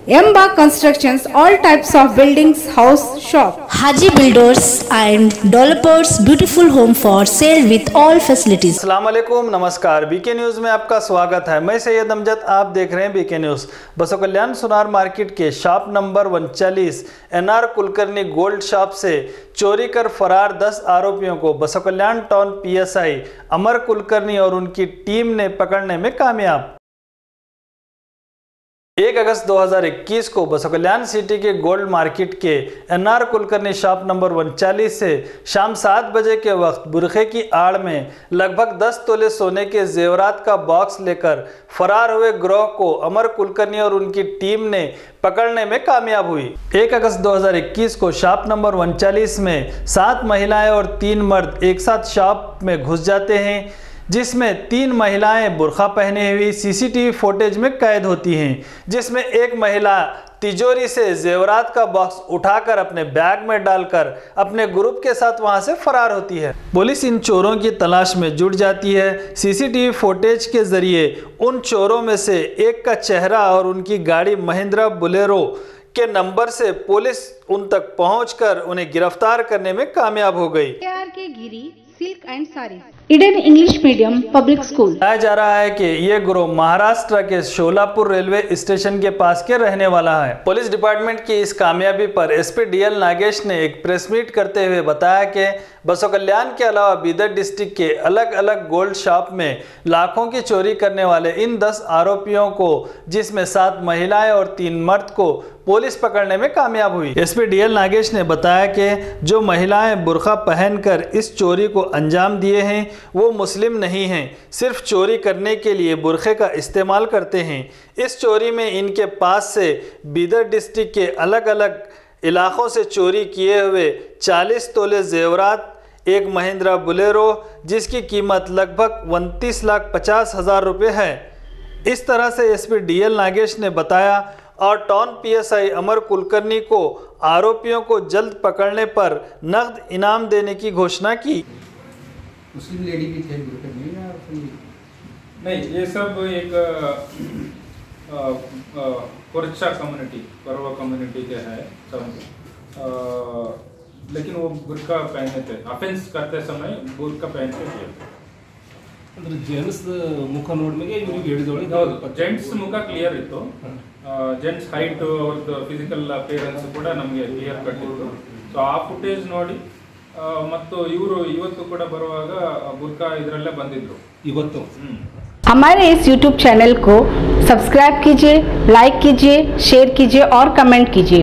Emba Constructions, all types of buildings, house, shop. Haji Builders and Developers, beautiful home for sale with all facilities. अस्सलाम वालेकुम, नमस्कार। BK news में आपका स्वागत है। मैं सैयद अमजद, आप देख रहे हैं बीके न्यूज़। बसो कल्याण सुनार मार्केट के shop number 39 NR Kulkarni gold shop से चोरी कर फरार 10 आरोपियों को बसो कल्याण टाउन PSI अमर कुलकर्णी और उनकी टीम ने पकड़ने में कामयाब। 1 अगस्त 2021 को बसो कल्याण सिटी के गोल्ड मार्केट के NR कुलकर्णी शॉप नंबर 39 से शाम 7 बजे के वक्त बुरखे की आड़ में लगभग 10 तोले सोने के जेवरात का बॉक्स लेकर फरार हुए गिरोह को अमर कुलकर्णी और उनकी टीम ने पकड़ने में कामयाब हुई। 1 अगस्त 2021 को शॉप नंबर 39 में 7 महिलाएं और 3 मर्द एक साथ शॉप में घुस जाते हैं, जिसमें 3 महिलाएं बुर्खा पहने हुई CCTV फुटेज में कैद होती हैं, जिसमें एक महिला तिजोरी से जेवरात का बॉक्स उठाकर अपने बैग में डालकर अपने ग्रुप के साथ वहां से फरार होती है। पुलिस इन चोरों की तलाश में जुट जाती है। CCTV फुटेज के जरिए उन चोरों में से एक का चेहरा और उनकी गाड़ी महिंद्रा बोलेरो के नंबर से पुलिस उन तक पहुंचकर उन्हें गिरफ्तार करने में कामयाब हो गई। Silk and sari Eden English medium public school. बताया जा रहा है कि ये गिरोह महाराष्ट्र के शोलापुर रेलवे स्टेशन के पास के रहने वाला है। पुलिस डिपार्टमेंट की इस कामयाबी पर SP DL नागेश ने एक प्रेस मीट करते हुए बताया कि बसो कल्याण के अलावा बीदर डिस्ट्रिक्ट के अलग अलग गोल्ड शॉप में लाखों की चोरी करने वाले इन 10 आरोपियों को, जिसमें 7 महिलाएं और 3 मर्द को पुलिस पकड़ने में कामयाब हुई। SP DL नागेश ने बताया कि जो महिलाएं बुर्का पहनकर इस चोरी को अंजाम दिए हैं वो मुस्लिम नहीं हैं, सिर्फ चोरी करने के लिए बुर्खे का इस्तेमाल करते हैं। इस चोरी में इनके पास से बीदर डिस्ट्रिक्ट के अलग अलग इलाकों से चोरी किए हुए 40 तोले जेवरात, एक महिंद्रा बोलेरो जिसकी कीमत लगभग 29,50,000 रुपये है। इस तरह से SP DL नागेश ने बताया और टाउन PSI अमर कुलकर्णी को आरोपियों को जल्द पकड़ने पर नकद इनाम देने की घोषणा की। मुस्लिम लेडी भी थे नहीं, ये सब एक कोरचा कम्युनिटी, परवा कम्युनिटी के है सब, लेकिन वो बुर्का पहने थे। ऑफेंस करते समय बुर्का पहन के किए थे। जेंट्स मुख नोडमेಗೆ ಇವರಿಗೆ ಹೇಳಿದೋಳಿ ಜೆಂಟ್ಸ್ ಮುಖ ಕ್ಲಿಯರ್ ಇತ್ತು, ಜೆಂಟ್ಸ್ ಹೈಟ್ ಅವ್ರದ್ದು ಫಿಸಿಕಲ್ ಅಪಿಯರೆನ್ಸ್ ಕೂಡ ನಮಗೆ ಕ್ಲಿಯರ್ ಕಟ್ ಇತ್ತು। ಸೊ ಆ ಫುಟೇಜ್ ನೋಡಿ ಮತ್ತು ಇವರು ಇವತ್ತು ಕೂಡ ಬರುವಾಗ ಬುರ್ಕಾ ಇದರಲ್ಲೇ ಬಂದಿದ್ರು ಇವತ್ತು। हमारे इस YouTube चैनल को सब्सक्राइब कीजिए, लाइक कीजिए, शेयर कीजिए और कमेंट कीजिए।